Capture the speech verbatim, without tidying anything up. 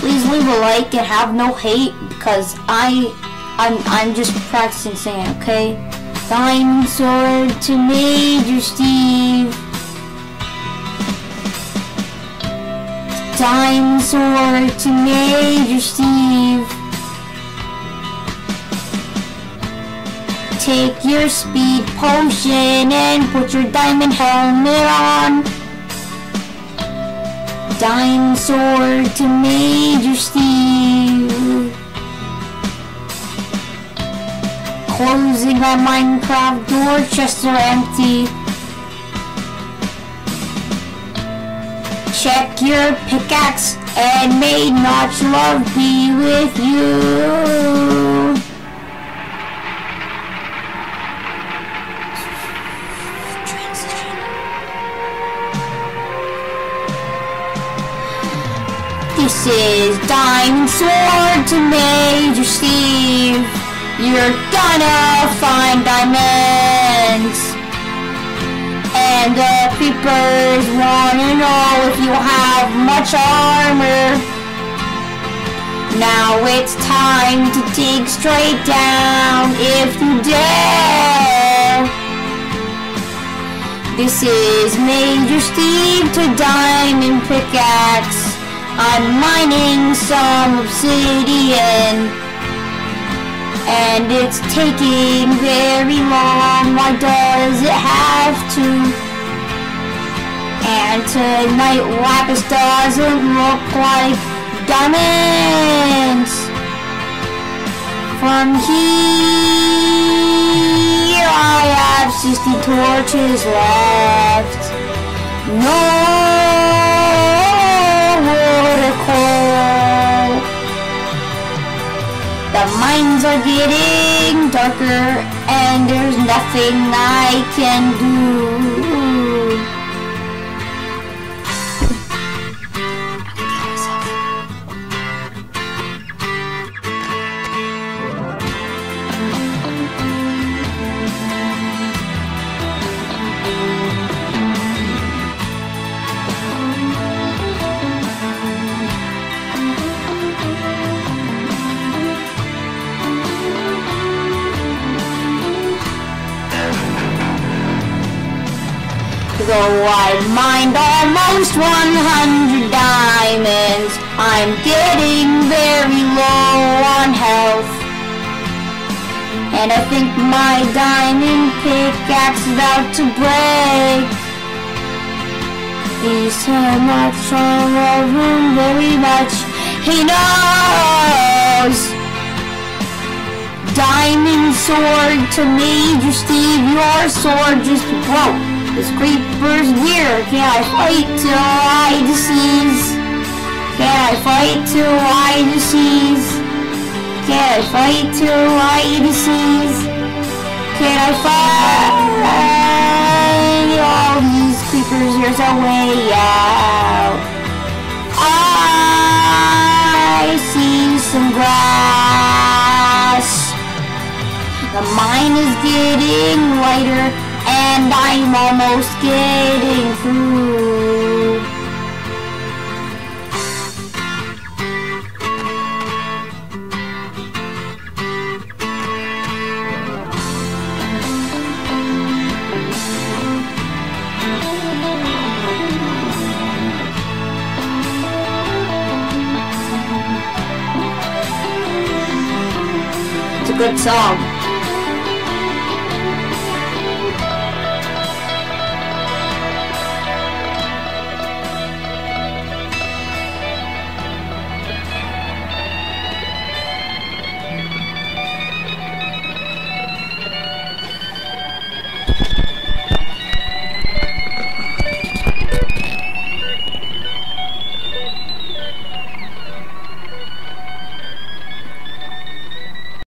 Please leave a like and have no hate because I, I'm, I'm just practicing saying, okay? Diamond sword to Major Steve. Diamond sword to Major Steve. Take your speed potion and put your diamond helmet on. Diamond sword to Major Steve. Closing my Minecraft door, chests are empty. Check your pickaxe and may much love be with you. This is Diamond Sword to Major Steve. You're gonna find diamonds. And the creepers wanna know if you have much armor. Now it's time to dig straight down if you dare. This is Major Steve to Diamond Pickaxe. I'm mining some obsidian, and it's taking very long. Why does it have to? And tonight lapis doesn't look like diamonds. From here I have sixty torches left. No coal. The mines are getting darker and there's nothing I can do. Though I've mined almost one hundred diamonds, I'm getting very low on health. And I think my diamond pickaxe is about to break. He's so much stronger, very much he knows. Diamond sword to Major Steve, your sword just broke. This creeper's here. Can I fight till I disease? Can I fight till I disease? Can I fight till I disease? Can I fight all these creepers? Here's a way out. I see some grass. The mine is getting lighter. And I'm almost getting through. It's a good song.